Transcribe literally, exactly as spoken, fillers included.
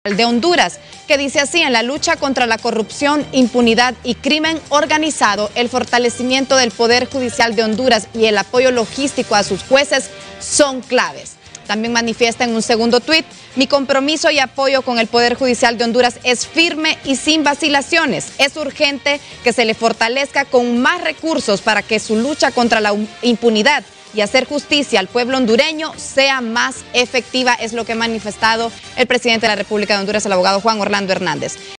de Honduras, que dice así: en la lucha contra la corrupción, impunidad y crimen organizado, el fortalecimiento del Poder Judicial de Honduras y el apoyo logístico a sus jueces son claves. También manifiesta en un segundo tuit: mi compromiso y apoyo con el Poder Judicial de Honduras es firme y sin vacilaciones. Es urgente que se le fortalezca con más recursos para que su lucha contra la impunidad y hacer justicia al pueblo hondureño sea más efectiva, es lo que ha manifestado el presidente de la República de Honduras, el abogado Juan Orlando Hernández.